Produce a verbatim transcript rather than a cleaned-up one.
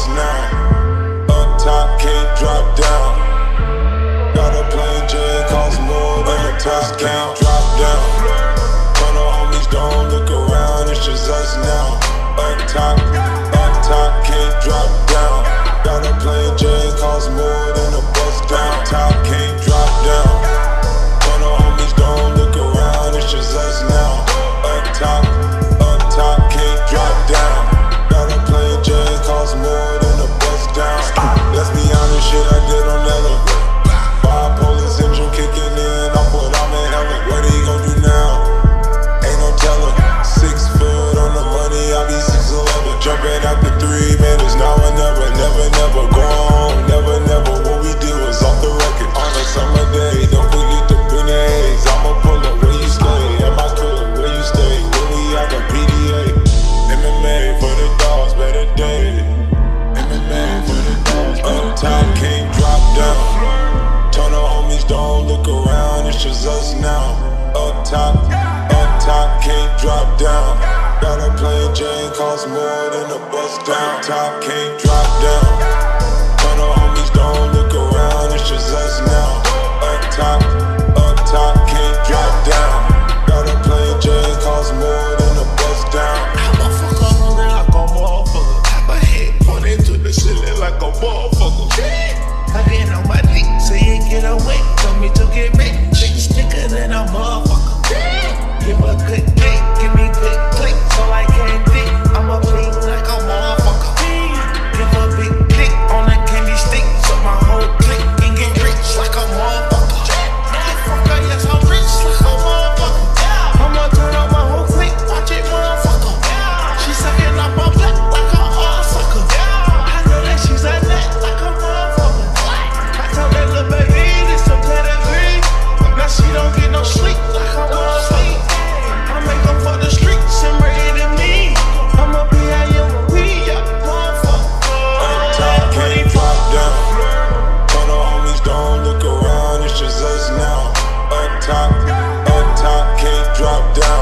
us now. Up top, can't drop down. Got a plane, J, cost more than a touch count. Drop down. When the homies don't look around, it's just us now. Up top, up top, can't drop down. Got a plane, J, cost more than a bus down. Top, can't drop down. When the homies don't look around, it's just us now. Up top, up top, can't drop down. Got a plane, J, cost more than a bus down. Let's be honest, shit I did on elevator. Bipolar syndrome kicking in, I put I'm in heaven. What he gon' do now? Ain't no telling. Six foot on the money, I be six eleven. Jumping after three minutes, now or never. Never, never go home, never, never. What we did was off the record. On a summer day, don't forget the beignets. I'ma pull up where you stay, at my crib, where you stay. When we have a P D A. M M A for the dogs, better day. M M A for the dogs. Up top, can't drop down. Turn the homies, don't look around, it's just us now. Up top, up top, can't drop down. Got a plane, Jane, cost more than a bus down. Top, can't drop down. Turn the homies, don't look around, it's just us now. Up top, up top, can't drop down. Got a plane, Jane, cost more than a bus down. I'm a fucker hungry like a motherfucker. Tap a head pointing to the ceiling like a motherfucker. I get on my dick, say it get away. Told me to get rich, chicken thicker than a motherfucker. Give a good dick, give me good click, so I can't dick. I'm a bleed like a motherfucker. Give a big dick on a candy stick, so my whole clique can get rich like a motherfucker. Motherfucker, yes I'm rich like a motherfucker. I'ma turn up my whole clique, watch it motherfucker. She sucking up my black like a motherfucker. I know that she's a nut like a motherfucker. I told that little baby this a pedigree. Now she don't get no sleep like a motherfucker. I make her for the streets and ready to me. I'ma be a young we up motherfucker. Up top, can't drop down. Turn the homies, don't look around, it's just us now. Up top, up top, can't drop down.